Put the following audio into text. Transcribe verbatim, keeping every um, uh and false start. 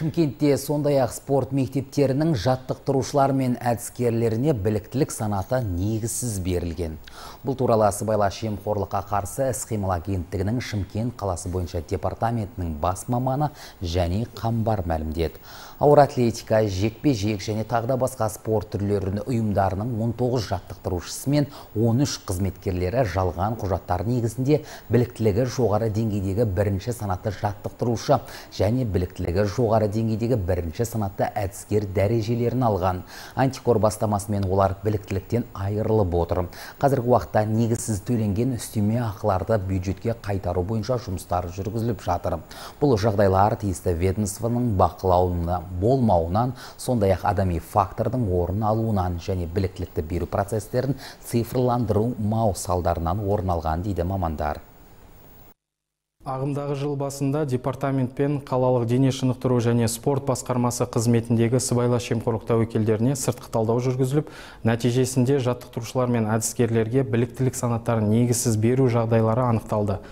Шымкентте сондай-ақ спорт мектептерінің жаттықтырушылар мен әдіскерлеріне біліктілік санаты негізсіз берілген. Бұл туралы сыбайлас жемқорлыққа қарсы іс-қимыл агенттігінің Шымкент қаласы бойынша департаментінің бас маманы және Қамбар мәлімдеді. Ауыр атлетика, жекпе-жек және тағда басқа спорт түрлерінің ұйымдарының он тоғыз жаттықтырушысы мен он үш қызметкерлері жалған құжаттар негізінде біліктілігі жоғары деңгейдегі бірінші санатты жаттықтырушы және біліктілігі жоғары деңгейдегі бірінші санатты әдіскер дәрежелерін алған. Антикор бастамасымен олар біліктіліктен айырылып отыр. Қазіргі уақытта негізсіз төленген үстеме ақыларды бюджетке қайтару бойынша жұмыстар жүргізіліп жатыр. Бұл жағдайлар тиісті ведомствоның бақылауына болмауынан, сондай-ақ адами фактордың орын алуынан және біліктілікті беру процестерін цифрландыру мау салдарынан орын алған дейді мамандар. Ағымдағы жыл басында департамент пен қалалық дене шынықтыру және спорт басқармасы қызметіндегі сыбайлас жемқорлық тәуекелдеріне сыртқы талдау жүргізіліп, нәтижесінде жаттықтырушылар мен әдіскерлерге біліктілік санаттарын негізсіз беру жағдайлары анықталды.